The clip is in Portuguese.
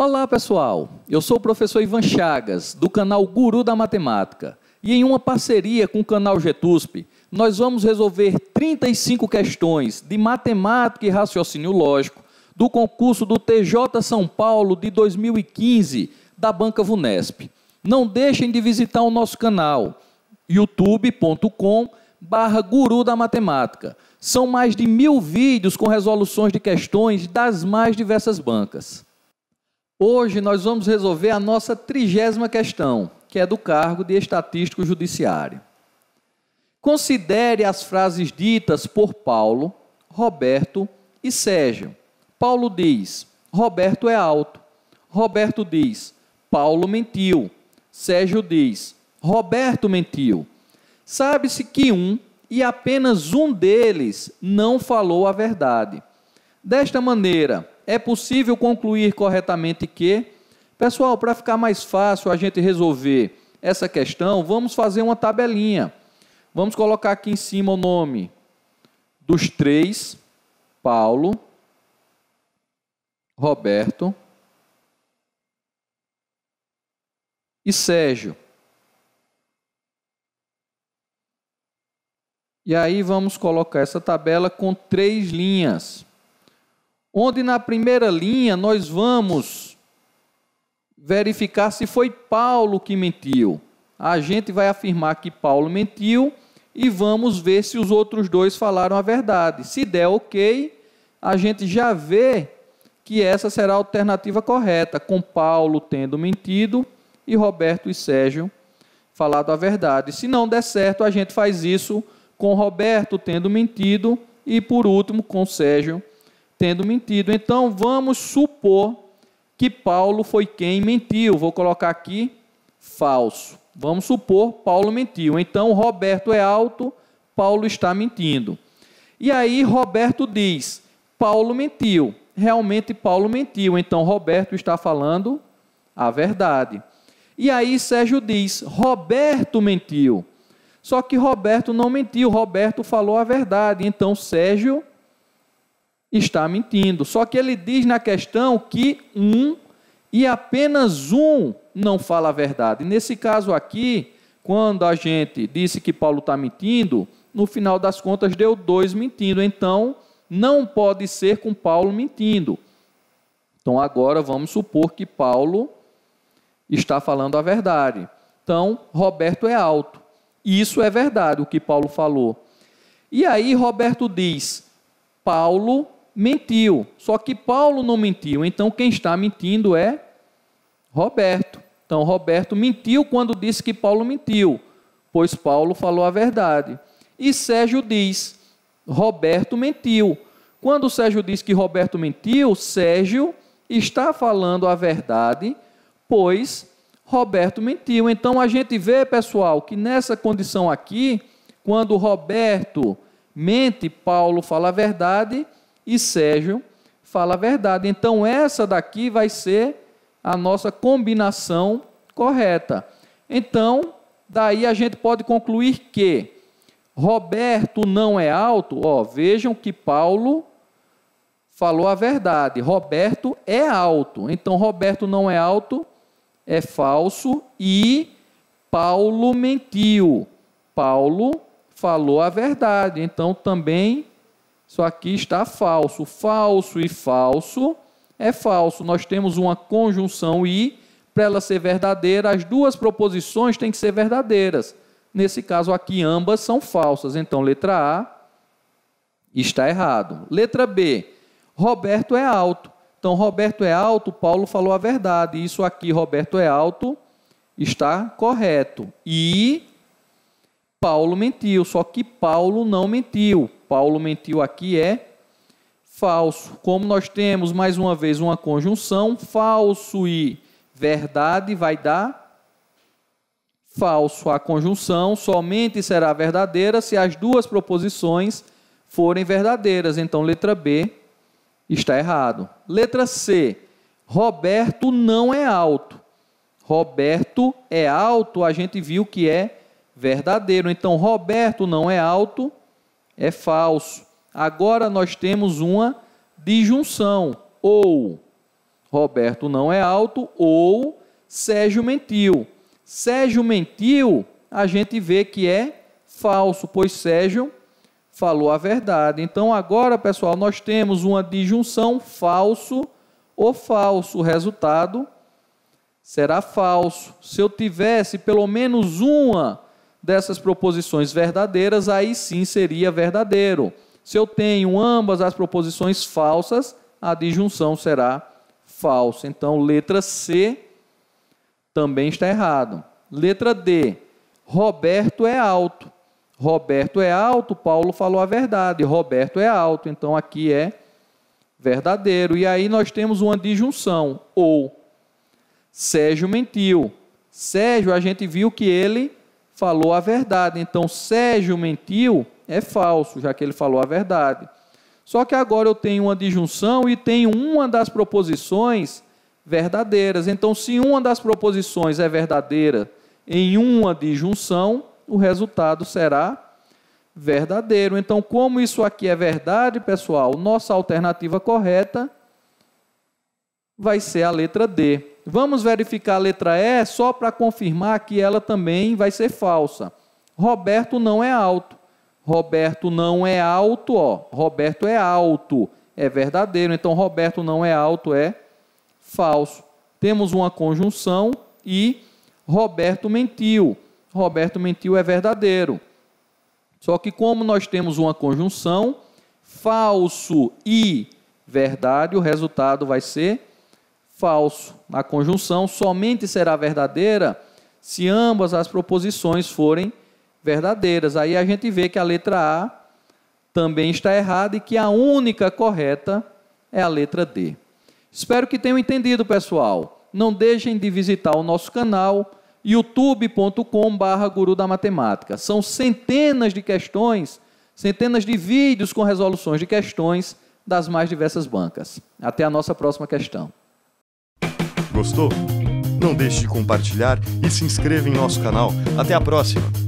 Olá pessoal, eu sou o professor Ivan Chagas, do canal Guru da Matemática, e em uma parceria com o canal GETUSP, nós vamos resolver 35 questões de matemática e raciocínio lógico do concurso do TJ São Paulo de 2015 da Banca VUNESP. Não deixem de visitar o nosso canal youtube.com/Guru da Matemática. São mais de 1000 vídeos com resoluções de questões das mais diversas bancas. Hoje nós vamos resolver a nossa 30ª questão, que é do cargo de estatístico judiciário. Considere as frases ditas por Paulo, Roberto e Sérgio. Paulo diz: Roberto é alto. Roberto diz: Paulo mentiu. Sérgio diz: Roberto mentiu. Sabe-se que um e apenas um deles não falou a verdade. Desta maneira, é possível concluir corretamente que... Pessoal, para ficar mais fácil a gente resolver essa questão, vamos fazer uma tabelinha. Vamos colocar aqui em cima o nome dos três: Paulo, Roberto e Sérgio. E aí vamos colocar essa tabela com 3 linhas. Onde na primeira linha nós vamos verificar se foi Paulo que mentiu. A gente vai afirmar que Paulo mentiu e vamos ver se os outros dois falaram a verdade. Se der ok, a gente já vê que essa será a alternativa correta, com Paulo tendo mentido e Roberto e Sérgio falado a verdade. Se não der certo, a gente faz isso com Roberto tendo mentido e, por último, com Sérgio tendo mentido. Então, vamos supor que Paulo foi quem mentiu. Vou colocar aqui falso. Vamos supor Paulo mentiu. Então, Roberto é alto, Paulo está mentindo. E aí, Roberto diz: Paulo mentiu. Realmente, Paulo mentiu. Então, Roberto está falando a verdade. E aí, Sérgio diz: Roberto mentiu. Só que Roberto não mentiu. Roberto falou a verdade. Então, Sérgio está mentindo. Só que ele diz na questão que um e apenas um não fala a verdade. Nesse caso aqui, quando a gente disse que Paulo está mentindo, no final das contas deu 2 mentindo. Então, não pode ser com Paulo mentindo. Então, agora vamos supor que Paulo está falando a verdade. Então, Roberto é alto. E isso é verdade, o que Paulo falou. E aí, Roberto diz: Paulo mentiu. Só que Paulo não mentiu. Então, quem está mentindo é Roberto. Então, Roberto mentiu quando disse que Paulo mentiu, pois Paulo falou a verdade. E Sérgio diz: Roberto mentiu. Quando Sérgio diz que Roberto mentiu, Sérgio está falando a verdade, pois Roberto mentiu. Então, a gente vê, pessoal, que nessa condição aqui, quando Roberto mente, Paulo fala a verdade e Sérgio fala a verdade. Então, essa daqui vai ser a nossa combinação correta. Então, daí a gente pode concluir que Roberto não é alto. Vejam que Paulo falou a verdade. Roberto é alto. Então, Roberto não é alto, é falso, e Paulo mentiu. Paulo falou a verdade. Então, também isso aqui está falso. Falso e falso é falso. Nós temos uma conjunção e, para ela ser verdadeira, as duas proposições têm que ser verdadeiras. Nesse caso aqui, ambas são falsas. Então, letra A está errado. Letra B, Roberto é alto. Então, Roberto é alto, Paulo falou a verdade. Isso aqui, Roberto é alto, está correto. E Paulo mentiu, só que Paulo não mentiu. Paulo mentiu aqui é falso. Como nós temos, mais uma vez, uma conjunção, falso e verdade vai dar falso. A conjunção somente será verdadeira se as duas proposições forem verdadeiras. Então, letra B está errado. Letra C, Roberto não é alto. Roberto é alto, a gente viu que é verdadeiro. Então, Roberto não é alto, é falso. Agora nós temos uma disjunção. Ou Roberto não é alto, ou Sérgio mentiu. Sérgio mentiu, a gente vê que é falso, pois Sérgio falou a verdade. Então, agora, pessoal, nós temos uma disjunção falso ou falso. O resultado será falso. Se eu tivesse pelo menos uma dessas proposições verdadeiras, aí sim seria verdadeiro. Se eu tenho ambas as proposições falsas, a disjunção será falsa. Então, letra C também está errado. Letra D, Roberto é alto. Roberto é alto, Paulo falou a verdade. Roberto é alto, então aqui é verdadeiro. E aí nós temos uma disjunção, ou Sérgio mentiu. Sérgio, a gente viu que ele falou a verdade. Então, Sérgio mentiu é falso, já que ele falou a verdade. Só que agora eu tenho uma disjunção e tenho uma das proposições verdadeiras. Então, se uma das proposições é verdadeira em uma disjunção, o resultado será verdadeiro. Então, como isso aqui é verdade, pessoal, nossa alternativa correta vai ser a letra D. Vamos verificar a letra E só para confirmar que ela também vai ser falsa. Roberto não é alto. Roberto não é alto, ó. Roberto é alto, é verdadeiro. Então, Roberto não é alto é falso. Temos uma conjunção e Roberto mentiu. Roberto mentiu é verdadeiro. Só que como nós temos uma conjunção, falso e verdade, o resultado vai ser falso. A conjunção somente será verdadeira se ambas as proposições forem verdadeiras. Aí a gente vê que a letra A também está errada e que a única correta é a letra D. Espero que tenham entendido, pessoal. Não deixem de visitar o nosso canal youtube.com/Guru da Matemática. São centenas de questões, centenas de vídeos com resoluções de questões das mais diversas bancas. Até a nossa próxima questão. Gostou? Não deixe de compartilhar e se inscreva em nosso canal. Até a próxima!